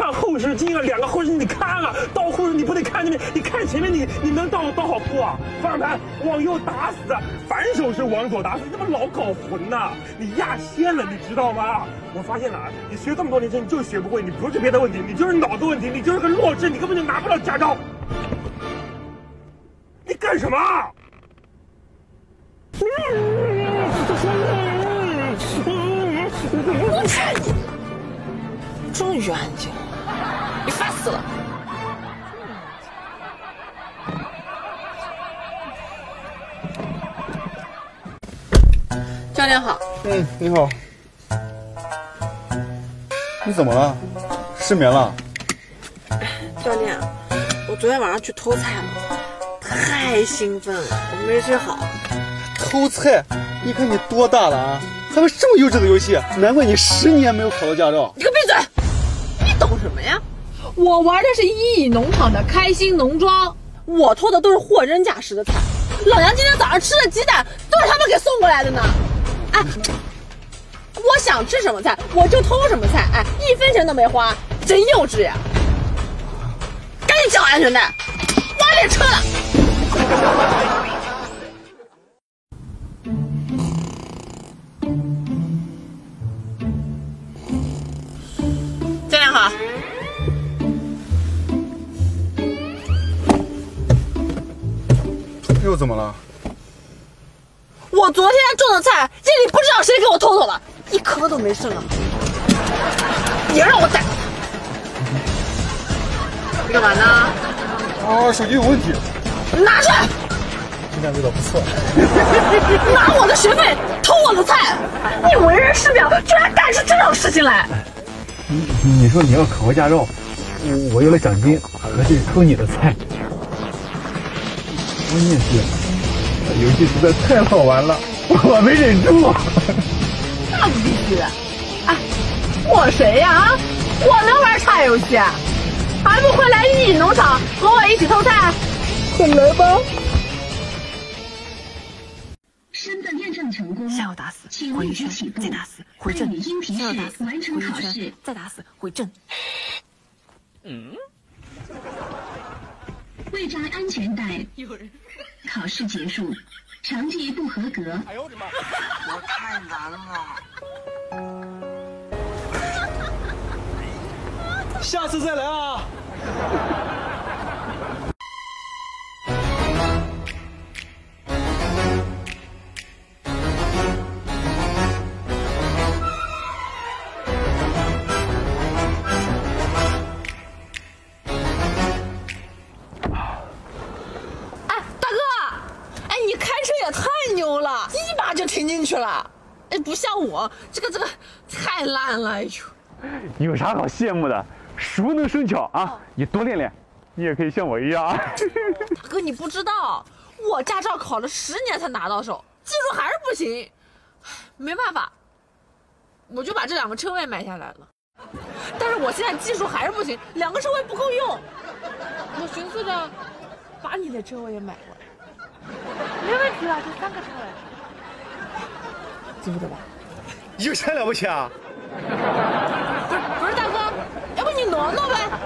看后视镜啊，2个后视镜你看啊，倒后视你不得看前面，你看前面你能倒好步啊？方向盘往右打死，反手是往左打死，你怎么老搞混呢？你压线了，你知道吗？我发现了啊，你学这么多年车，你就是学不会，你不是别的问题，你就是脑子问题，你就是个弱智，你根本就拿不了驾照。你干什么？ 我去你！终于安静了，你烦死了！教练好。 你好。你怎么了？失眠了？ 教练，我昨天晚上去偷菜了，太兴奋了，我没睡好。 偷菜？你看你多大了啊，还玩这么幼稚的游戏？难怪你10年没有考到驾照。 你给我闭嘴！你懂什么呀？ 我玩的是一亿农场的开心农庄， 我偷的都是货真价实的菜。老娘今天早上吃的鸡蛋都是他们给送过来的呢。哎，我想吃什么菜我就偷什么菜，哎，1分钱都没花，真幼稚呀！赶紧系好安全带，我要练车了。教练好。 又怎么了？ 我昨天种的菜，夜里不知道谁给我偷走了，1颗都没剩啊！别让我逮！你干嘛呢？ 手机有问题。 拿出来！ 鸡蛋味道不错。 拿我的学费偷我的菜，你为人师表，居然干出这种事情来！ 你说你要考个驾照，我有了奖金，何必偷你的菜？关键是游戏实在太好玩了，我没忍住。 那不必须。哎，我谁呀？我能玩茶游戏？还不快来一亿农场和我一起偷菜？快来吧！ 身份验证成功， 向右打死，回一圈，再打死，回正，向右打死，回一圈，再打死，回正。 未扎安全带，考试结束，成绩不合格。 哎呦我的妈！ 我太难了。 下次再来啊！ 一把就停进去了，哎，不像我这个太烂了，哎呦！ 有啥好羡慕的？熟能生巧啊！你多练练，你也可以像我一样。 大哥，你不知道，我驾照考了10年才拿到手，技术还是不行，没办法，我就把这2个车位买下来了。但是我现在技术还是不行，2个车位不够用，我寻思着把你的车位也买过来。 没问题了，这3个车位， 记不得吧？ 有啥了不起啊？ 不是大哥，要不你挪挪呗？